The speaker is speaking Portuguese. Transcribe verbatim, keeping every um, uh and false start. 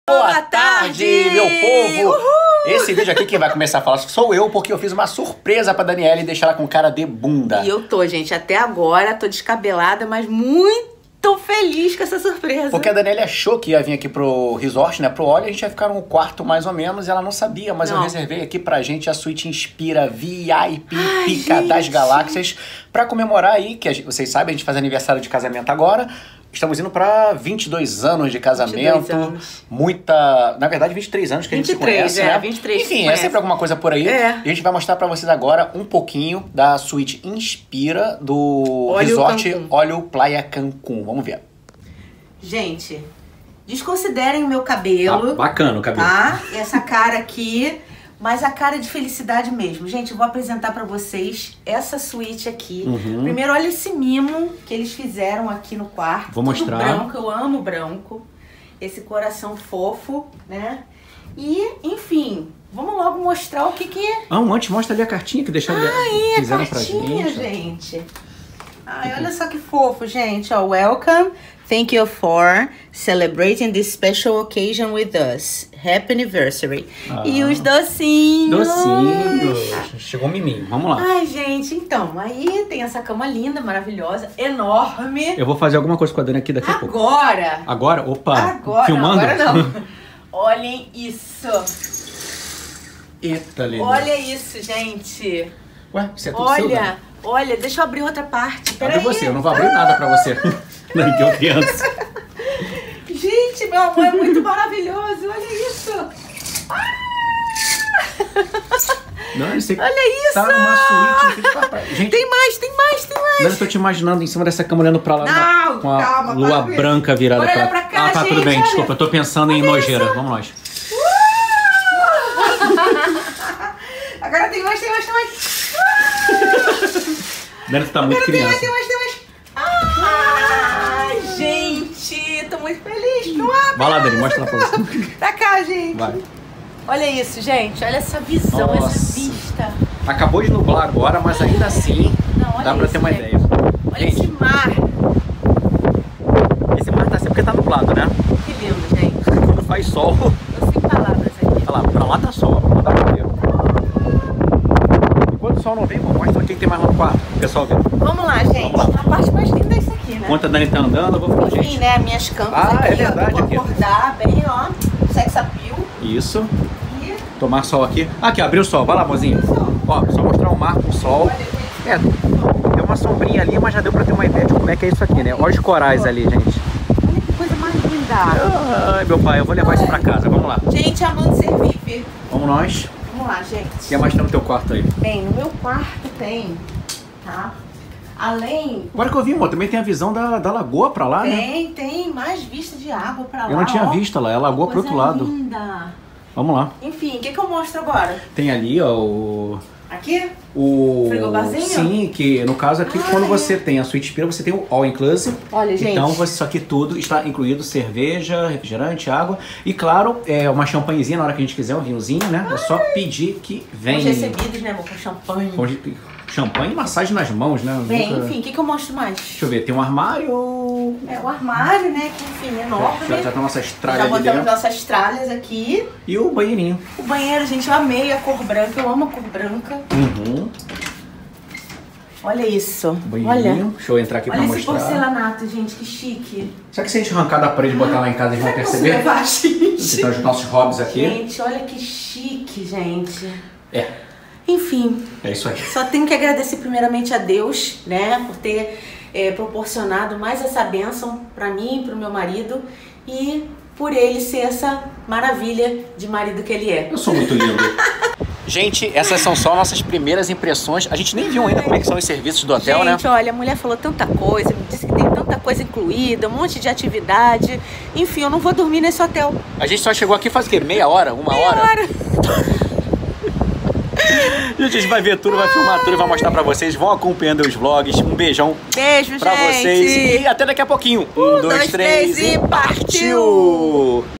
Boa tarde, meu povo! Uhul! Esse vídeo aqui quem vai começar a falar sou eu, porque eu fiz uma surpresa pra Daniela e deixar ela com cara de bunda. E eu tô, gente, até agora tô descabelada, mas muito feliz com essa surpresa. Porque a Daniela achou que ia vir aqui pro resort, né, pro Olha, a gente ia ficar num quarto mais ou menos, e ela não sabia, mas não. Eu reservei aqui pra gente a suíte Inspira V I P Ai, Pica gente. das Galáxias, pra comemorar aí, que a gente, vocês sabem, a gente faz aniversário de casamento agora. Estamos indo para vinte e dois anos de casamento, anos. muita... Na verdade, vinte e três anos que vinte e três, a gente se conhece, é, né? vinte e três Enfim, é sempre alguma coisa por aí. É. E a gente vai mostrar para vocês agora um pouquinho da suíte Inspira do Olha Resort Cancún. Olha Playa Cancún. Vamos ver. Gente, desconsiderem o meu cabelo. Ah, bacana o cabelo. Tá? Essa cara aqui... Mas a cara de felicidade mesmo. Gente, eu vou apresentar pra vocês essa suíte aqui. Uhum. Primeiro, olha esse mimo que eles fizeram aqui no quarto. Vou mostrar. Tudo branco, eu amo branco. Esse coração fofo, né? E, enfim, vamos logo mostrar o que que... Ah, antes mostra ali a cartinha que deixaram, ah, é, fizeram a cartinha, pra gente. gente. Ai, olha só que fofo, gente. Ó, welcome. Thank you for celebrating this special occasion with us. Happy anniversary. Ah, e os docinhos. Docinhos. Chegou o miminho. Vamos lá. Ai, gente, então, aí tem essa cama linda, maravilhosa, enorme. Eu vou fazer alguma coisa com a Dani aqui daqui a pouco. Agora. Agora? Opa. Agora. Filmando? Não, agora não. Olhem isso. Eita, lindo. Olha isso, gente. Ué, isso é tudo Olha, seu, Dani? olha, deixa eu abrir outra parte. Pera Abre aí. você, eu não vou abrir nada pra você. Não, que eu criança. Gente, meu amor, é muito maravilhoso. Olha isso. Ah! Não, isso olha isso. Tá numa suíte. Gente, tem mais, tem mais, tem mais. Não, eu tô te imaginando em cima dessa cama olhando pra lá. Não, com a calma, lua branca virada pra, pra... pra cá. Ah, tá, gente, tudo bem, olha. desculpa. Eu tô pensando em nojeira. Vamos nós. Uh! Agora tem mais, tem mais, tem mais. Dani, tu tá muito criança. Tem mais, tem mais, tem mais. Ai, gente, tô muito feliz. Não abre. Vai lá, Dani, mostra lá pra você. Pra cá, gente. Vai. Olha isso, gente. Olha essa visão, Nossa. essa vista. Acabou de nublar agora, mas ainda assim Não, olha dá pra isso, ter uma gente. ideia. Olha Gente, esse mar. esse mar tá assim porque tá nublado, né? Que lindo, gente. Quando faz sol... Tô sem palavras aqui. Olha lá, pra lá tá sol, não dá pra ver. Enquanto o sol não vem, pô, mostra quem tem mais lá no quarto, o pessoal vê. Vamos lá, gente. Vamos lá. A parte mais linda é isso aqui, né? Enquanto a Dani tá andando, eu vou falar, Enfim, gente... né? Minhas camas Ah, aqui, é verdade, ó. Eu aqui. vou acordar bem, ó. Sex appeal. Isso. E... Tomar sol aqui. Aqui, abriu o sol. Vai lá, mozinho. Ó, só mostrar o mar com o sol. É, tem uma sombrinha ali, mas já deu pra ter uma ideia de como é que é isso aqui, né? Olha os corais ali, gente. Olha que coisa mais linda. Ai, meu pai, eu vou levar isso pra casa. Vamos lá. Gente, amando servir. Vamos nós. Vamos lá, gente. O que mais tem no teu quarto aí? Bem, no meu quarto tem, tá? Além... Agora que eu vi, amor, também tem a visão da, da lagoa pra lá, né? Tem, tem mais vista de água pra lá. Eu não tinha ó. visto lá, é a lagoa pro outro lado. Linda. Vamos lá. Enfim, o que, que eu mostro agora? Tem ali, ó, o... Aqui? O... Frigobarzinho? Sim, que no caso aqui, Ai. quando você tem a suíte Inspira, você tem o All Inclusive. Olha, gente. Então, você, isso aqui tudo está incluído cerveja, refrigerante, água. E claro, é uma champanhezinha na hora que a gente quiser, um vinhozinho, né? É só pedir que vem. Os recebidos, né, amor? Com champanhe. Com champanhe e massagem nas mãos, né? Bem, Nunca... enfim, o que, que eu mostro mais? Deixa eu ver, tem um armário... É o armário, né? Que, enfim, é enorme. Já, já tem nossas tralhas Já ali botamos dentro. nossas tralhas aqui. E o banheirinho. O banheiro, gente, eu amei a cor branca. Eu amo a cor branca. Uhum. Olha isso. Banheirinho. Olha. Deixa eu entrar aqui Olha pra esse mostrar. porcelanato, gente, que chique. Será que se a gente arrancar da parede e botar lá em casa, eles vão perceber? Levar, gente. Então, os nossos hobbies aqui. Gente, olha que chique, gente. É. Enfim, É isso aí. só tenho que agradecer primeiramente a Deus, né, por ter é, proporcionado mais essa bênção pra mim e pro meu marido e por ele ser essa maravilha de marido que ele é. Eu sou muito lindo. Gente, essas são só nossas primeiras impressões. A gente nem viu ainda como é que são os serviços do hotel, gente, né? Gente, olha, a mulher falou tanta coisa, me disse que tem tanta coisa incluída, um monte de atividade. Enfim, eu não vou dormir nesse hotel. A gente só chegou aqui faz o quê? Meia hora? Uma Meia hora? hora. E a gente vai ver tudo, vai filmar tudo e vai mostrar pra vocês. Vão acompanhando os vlogs. Um beijão Beijo, pra gente. vocês. E até daqui a pouquinho. Um, Um, dois, dois, três três e e partiu!